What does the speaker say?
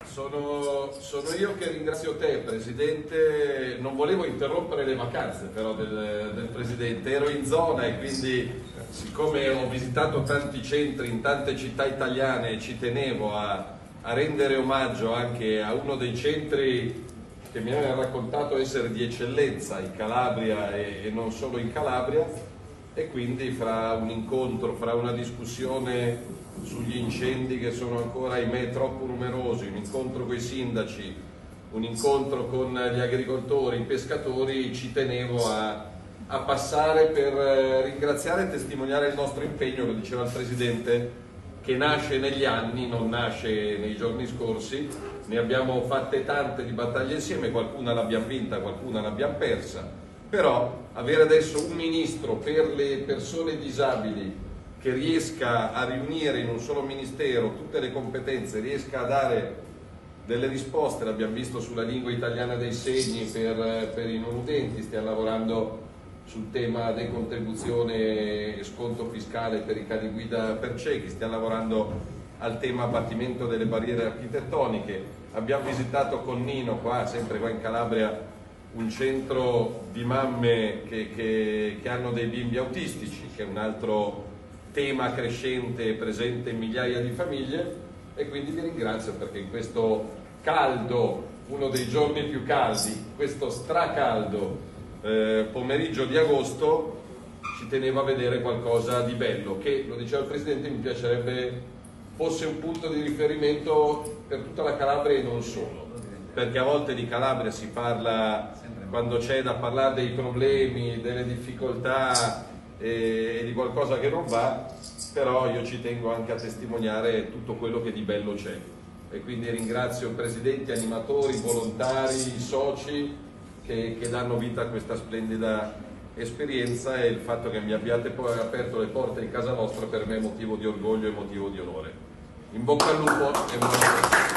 Sono io che ringrazio te, Presidente. Non volevo interrompere le vacanze però del Presidente, ero in zona e quindi, siccome ho visitato tanti centri in tante città italiane, ci tenevo a rendere omaggio anche a uno dei centri che mi aveva raccontato essere di eccellenza in Calabria e non solo in Calabria, e quindi fra un incontro, fra una discussione sugli incendi che sono ancora, ahimè, troppo numerosi, un incontro con i sindaci, un incontro con gli agricoltori, i pescatori, ci tenevo a passare per ringraziare e testimoniare il nostro impegno, lo diceva il Presidente, che nasce negli anni, non nasce nei giorni scorsi. Ne abbiamo fatte tante di battaglie insieme, qualcuna l'abbiamo vinta, qualcuna l'abbiamo persa, però avere adesso un ministro per le persone disabili che riesca a riunire in un solo ministero tutte le competenze, riesca a dare delle risposte, l'abbiamo visto sulla lingua italiana dei segni per i non udenti, stiamo lavorando sul tema decontribuzione e sconto fiscale per i cani guida per ciechi, stiamo lavorando al tema abbattimento delle barriere architettoniche. Abbiamo visitato con Nino, sempre qua in Calabria, un centro di mamme che hanno dei bimbi autistici, che è un altro tema crescente e presente in migliaia di famiglie, e quindi vi ringrazio perché in questo caldo, uno dei giorni più caldi, questo stracaldo pomeriggio di agosto, ci tenevo a vedere qualcosa di bello che, lo diceva il Presidente, mi piacerebbe fosse un punto di riferimento per tutta la Calabria e non solo, perché a volte di Calabria si parla quando c'è da parlare dei problemi, delle difficoltà e di qualcosa che non va, però io ci tengo anche a testimoniare tutto quello che di bello c'è, e quindi ringrazio presidenti, animatori, volontari, soci che danno vita a questa splendida esperienza, e il fatto che mi abbiate poi aperto le porte di casa nostra per me è motivo di orgoglio e motivo di onore. In bocca al lupo e buona